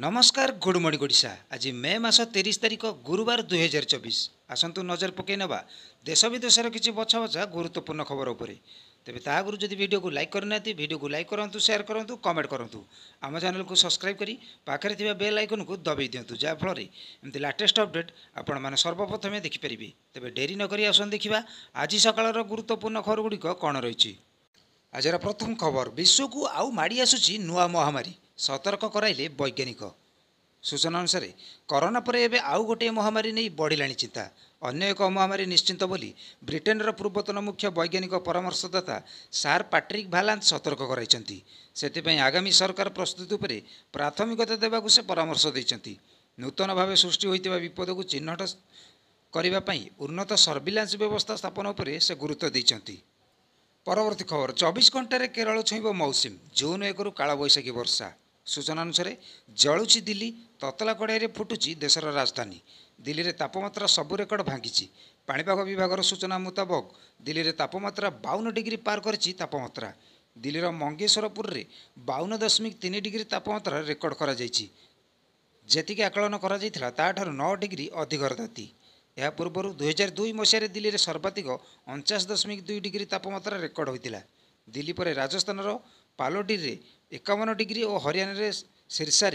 नमस्कार good morning Odisha. आज मे मास 30 तारिख गुरुवार 2024। आसतु नजर पकई नवा देश विदेशर किसी बछा बछा गुरुत्वपूर्ण खबर उपरे। तेज ता आगु जदि वीडियो को लाइक करना वीडियो को लाइक करूँ, शेयर करूँ, कमेंट करूँ, आम चैनल को सब्सक्राइब करी पाखे थिबा बेल आइकन को दबाई दिंतु, जहाँफल एमती लाटेस्ट अपडेट आपण मैंने सर्वप्रथमे देखिपारे। तेज डेरी नक आसन देखा आज सकाल गुरुत्वपूर्ण खबर गुड़िक कौन रही। आज प्रथम खबर, विश्व को आउ माड़ी आसुची नुआ महामारी, सतर्क कराइले वैज्ञानिक। सूचना अनुसार कोरोना पर एबे आउ गोटे महामारी नहीं बढ़िलाणी चिंता। अन्य एक महामारी निश्चिंत बोली ब्रिटेनर पूर्वतन मुख्य वैज्ञानिक परामर्शदाता सार पैट्रिक भालांत सतर्क कराइछंती। सेतिपई आगामी सरकार प्रस्तुति उपरे प्राथमिकता देबाकू से परामर्श दैछंती। नूतन भाव सृष्टि होइतिबा विपद को चिन्हट करिबा पई उन्नत सर्विलांस व्यवस्था स्थापन उपरे से गुरुत्व दैछंती। परवर्ती खबर, 24 घंटे केरल छुईब मौसुमी, जून 1 रु कालबैशाखी वर्षा। सूचना अनुसार जलुची दिल्ली, ततला कड़ाई फुटुची देशर राजधानी। दिल्ली में तापमात्रा सबु रेकर्ड भांगी। पाणीपाग विभाग सूचना मुताबक दिल्ली में तापमात्रा 52 डिग्री पार करिछि। तापमात्रा दिल्लीर मंगेश्वरपुर में 52.3 डिग्री तापमात्रा रेकर्ड करा जाइछि। जेतिके आकलन करा जाइथिला ताठारु 9 डिग्री अधिक राति। यह पूर्व 2002 मसीह दिल्ली में सर्वाधिक 49.2 डिग्री तापमात्रा रेकर्ड होता। दिल्ली पर राजस्थान पालोडी में 51 डिग्री और हरियाणा सिरसा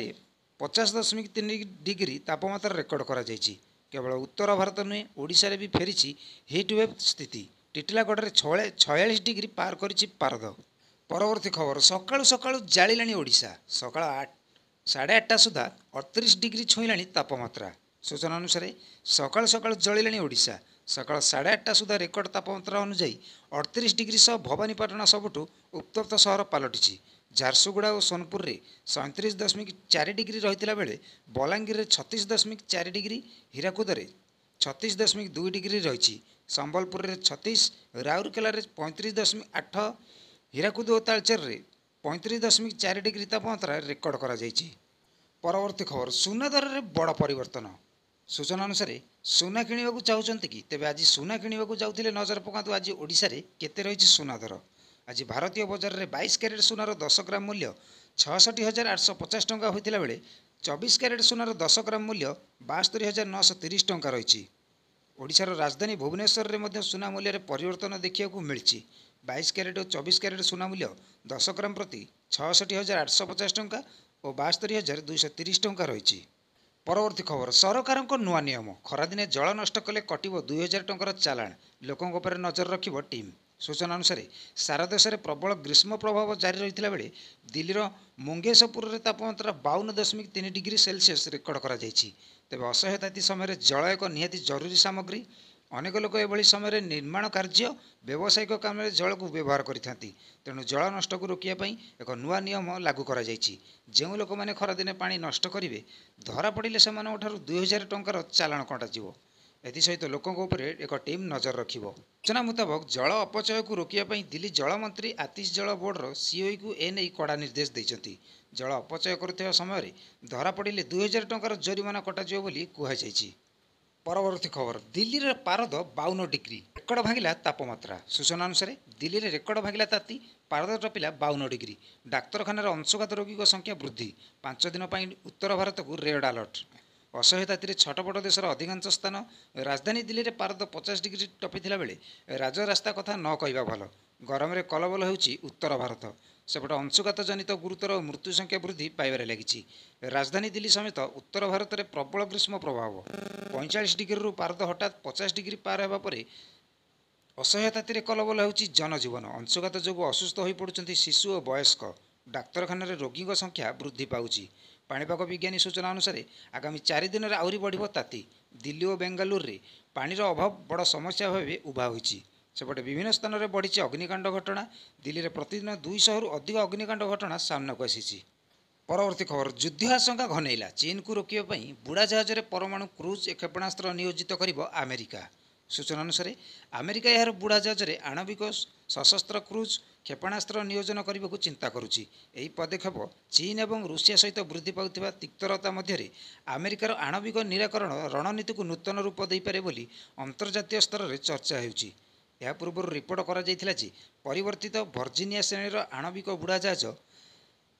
50.3 डिग्री तापमात्रा रेकर्ड करा जाइछि। केवल उत्तर भारत नुहे ओडिशा रे भी फेरी हिटवेव स्थिति। टिटिलागढ़ में 46 डिग्री पार करिछि पारद। परवर्ती खबर, सकाळु सकाळु जालिलाणी ओडिशा। सकाळ 8:30 सुधा 38 डिग्री छुईला तापमात्रा। सूचना अनुसार सकाळ सकाळ जलिलाणी ओडिशा। सकाळ 8:30 सुधा रेकर्ड तापमात्रा अनुजाई 38 डिग्री सह भवानीपाटना सबुठु उत्तप्त सहर पलटिछि। झारसुगुड़ा और सोनपुर में 37.4 डिग्री रही बेले बलांगीर में 36.4 डिग्री, हीराकुद में 36.2 डिग्री रही, संबलपुर में 36, राउरकेला में 35.8, हीराकुद और तालचेर में 35.4 डिग्री तापमात्रा रेकर्ड करा जाइछि। परवर्ती खबर, सुना दर में बड़ परिवर्तन। सूचना अनुसार सुना किणवाक चाहते कि तेज आज सुना किणवाक जाऊे नजर पकातु आज ओडिशा रे केते रही सुना दर। आज भारतीय बजार में 22 क्यारेट सुनार 10 ग्राम मूल्य 66,850 टंका होता बेले 24 क्यारेट सुनार 10 ग्राम मूल्य 72,930 टंका रही। ओडिशार राजधानी भुवनेश्वर में सुना मूल्य में परिवर्तन देखा मिली। 22 क्यारेट और 24 क्यारेट सुना मूल्य 10 ग्राम प्रति 66,850 टंका और 72,230 टंका रही। परवर्ती खबर, सरकार नुआ नियम, खरादिने जल नष्ट कले कटिब 2,000 टंकार चालाण, लोकों पर नजर रखिब टीम। सूचना अनुसार सारा देश में प्रबल ग्रीष्म प्रभाव जारी रही बेले दिल्लीर मुंगेशपुर में तापमात्रा 52.3 डिग्री सेल्सियस रेकर्ड करा जाइछि। तेबे असह्य ताती समय जल एक निहाती जरूरी सामग्री। अनेक लोक एभली समय निर्माण कार्य, व्यावसायिक काम में जल को व्यवहार करथांती। तेणु जल नष्ट को रोकिया एक नुआ नियम लागू करा जाइछि। जो लोक मैंने खरादिने पानी नष्ट करेंगे धरा पड़े से 2,000 टंकार चालाण कटाଯିव। एसत लोकों एक टीम नजर रखिब। सूचना मुताबक जल अपचय को रोकियापी दिल्ली जल मंत्री आतिश जल बोर्डर सीओई को एने कड़ा निर्देश देते। जल अपचय करुवा समय धरा पड़े 2,000 टंकार जरिमाना कटाଯିव बोली कहुଯାଇଛି। परवर्ती खबर, दिल्ली रे पारद 52 डिग्री रेकर्ड भांगिला तापमात्रा। सूचना अनुसार दिल्ली रे रेकर्ड भांगिला ताती पारद टपिला 52 डिग्री। डाक्तरखानार अंशुघात रोगी संख्या वृद्धि। 5 दिन पर उत्तर भारत को रेड अलर्ट। असह्य ताती छटपट देशर अधिकांश स्थान। राजधानी दिल्ली में पारद 50 डिग्री टपिला बेले राजरास्ता कथा न कहवा भल। गरम में कलबल होउछि उत्तर भारत। सेपटे अंशुघात जनित गुरुतर और मृत्यु संख्या वृद्धि पाइबार लगी। राजधानी दिल्ली समेत उत्तर भारत में प्रबल ग्रीष्म प्रभाव। 45 डिग्री पारद हठात 50 डिग्री पार होगा पर असह्य ताती कलबल होउछि जनजीवन। अंशुघात जो असुस्थ हो पड़ुछन्ति शिशु और वयस्क। डाक्तरखाना रोगी संख्या वृद्धि पाउछि। पाणीपाग विज्ञानी सूचना अनुसार आगामी 4 दिन में आहरी बढ़ ताती। दिल्ली और बेंगालुरु में पानीर अभाव बड़ समस्या भाव उभा होइछि। सेपटे विभिन्न स्थान में बढ़ी अग्निकांड घटना। दिल्ली में प्रतिदिन 200 रु अधिक अग्निकांड घटना सामना को आसी। परवर्ती खबर, युद्ध आशंका घनैला, चीन को रोकिबाई बुड़ा जहाज में परमाणु क्रूज क्षेपणास्त्र नियोजित कर अमेरिका। सूचना अनुसार अमेरिका यार बुड़ा जहाज में आणविक सशस्त्र क्रूज क्षेपणास्त्र नियोजन करने को चिंता करुच्ची। यही पदक्षेप चीन और रूसिया सहित वृद्धि पाउथिबा तिक्तरता मध्य अमेरिकार आणविक निराकरण रणनीति को नूतन रूप दे पारे बोली अंतर्जातीय स्तर में चर्चा होउछि। यह पूर्व रिपोर्ट करा परिवर्तित वर्जिनिया श्रेणीर आणविक बुड़ा जहाज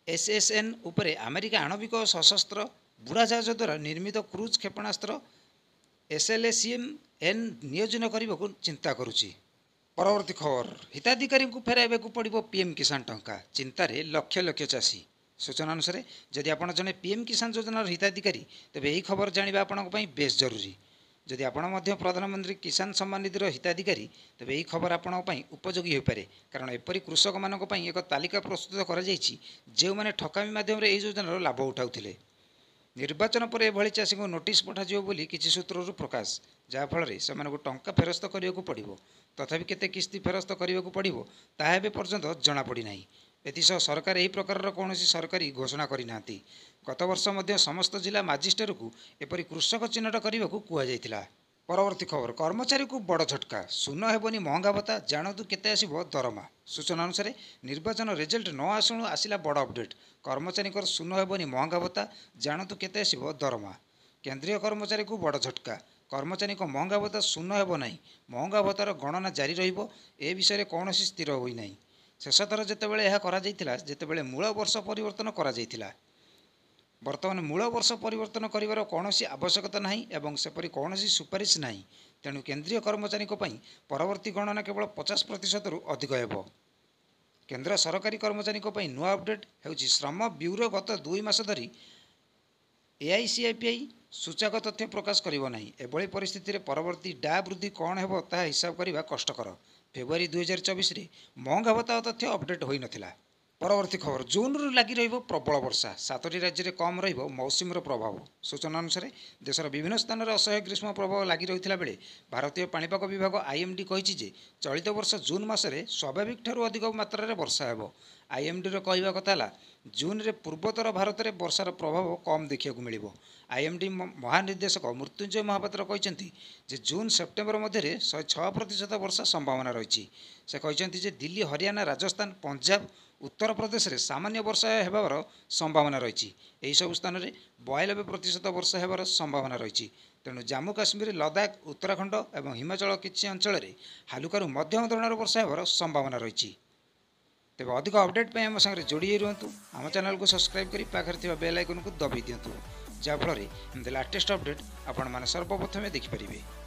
एसएसएन उपरे अमेरिका आणविक सशस्त्र बुड़ाजाहाज द्वारा निर्मित क्रूज क्षेपणास्त्र एसएलएसीएम एन नियोजन करने को चिंता करुच्ची। परवर्ती खबर हिताधिकारी को फेराइबा पड़ो पीएम किसान टंका चिंतार लक्ष लक्ष चाषी। सूचना अनुसार जदि आप जड़े पीएम किसान योजनार हिताधिकारी तेज यही खबर जाना आपंपाई बेस जरूरी। जदि आप प्रधानमंत्री किसान सम्मान निधिर हिताधिकारी तेज यही खबर आपंपाई उपयोगी हो पारे कारण एपरी कृषक मानक एक तालिका प्रस्तुत जो मैंने ठकामी मध्यम योजनार लाभ उठाउथिले। निर्वाचन पर एभली चाषी को नोटिस पठाଯିବ ବୋଲି କିଛି सूत्रରୁ प्रकाश ଯାହାଫଳରେ ସେମାନଙ୍କୁ ଟଙ୍କା ଫେରସ୍ତ କରିବାକୁ ପଡ଼ିବ। ତଥାପି କେତେ କିସ୍ତି ଫେରସ୍ତ କରିବାକୁ ପଡ଼ିବ ତାହା ଏବେ ପର୍ଯ୍ୟନ୍ତ ଜଣାପଡ଼ିନାହିଁ। ଏଥିସହ ସରକାର ଏହି ପ୍ରକାରର କୌଣସି ସରକାରୀ ଘୋଷଣା କରିନାହାନ୍ତି। ଗତ ବର୍ଷ ମଧ୍ୟ ସମସ୍ତ ଜିଲ୍ଲା ମାଜିଷ୍ଟ୍ରେଟଙ୍କୁ ଏପରି କୃଷକ ଚିହ୍ନଟ କରିବାକୁ କୁହାଯାଇଥିଲା। परवर्ती खबर कर्मचारी को बड़ झटका शून्य हेबनी महंगा भत्ता जानतु केते आसीबो दरमा। सूचना अनुसार निर्वाचन रिजल्ट न आसुणु आसिला बड़ अपडेट कर्मचारी शून्य हेबनी महंगा भत्ता जानतु केते आसीबो दरमा। केंद्रीय कर्मचारी को बड़ झटका कर्मचारी महंगा भत्ता शून्य हेब नहीं महंगा भत्तार गणना जारी रहिबो ए विषय कौन स्थिर होई नहीं। शेष थर जेतेबेले यह करा जायतिला जेतेबेले मूल वर्ष परिवर्तन करा जायतिला। बर्तमान मूल वर्ष परिवर्तन करिवार कौनसी आवश्यकता नहीं एवं सेपरी कौनसी सुपारिश नहीं। तेणु केंद्रीय कर्मचारी परवर्ती गणना केवल 50% रु अधिक हेब। केंद्र सरकारी कर्मचारी नुआ अपडेट होउछि श्रम ब्यूरो गत 2 मास धरी एआईसीआईपीआई सूचक तथ्य प्रकाश करिवो नहीं। एभली परिस्थिति रे परवर्ती डा वृद्धि कौन हेबो ताहा हिसाब करबा कष्टकर। फेब्रुआरी 2024 रे महंगा भत्ता तथ्य अपडेट होई नथिला। परवर्ती खबर जून रु लगी रहिबो प्रबल वर्षा 7टी राज्य में कम रहिबो मौसुमीर प्रभाव। सूचना अनुसार देशर विभिन्न स्थान में असह्य ग्रीष्म प्रभाव लगी रही बेले भारतीय पाणीपाग विभाग आईएमडी कहिछि जे चलित वर्ष जून मासरे स्वाभाविक ठारू अधिक मात्रा रे वर्षा हेबो। आईएमडी रो कहवा कथा ला जून रे पूर्वोत्तर भारत में वर्षार प्रभाव कम देखा मिलिबो। आईएमडी महानिर्देशक मृत्युंजय महापात्र कहते जे जून सेप्टेम्बर मध्य 106% वर्षा संभावना रही। से कहते जे दिल्ली हरियाणा राजस्थान पंजाब उत्तर प्रदेश में सामान्य वर्षा होबार संभावना रही। यही सब स्थान में 92% वर्षा होबार संभावना रही। तेणु जम्मू काश्मीर लद्दाख उत्तराखंड और हिमाचल किसी अंचल में हालुकारु मध्यम धरणर वर्षा होबार संभावना रही। तेज अधिक अपडेट आम सागर जोड़ी रुहतु आम चैनल को सब्सक्राइब कर पाखे बेल आइकन को दबाई दिंतु जहाँफल एमती लाटेस्ट अपडेट आपण मैंने सर्वप्रथमें देखिपारे।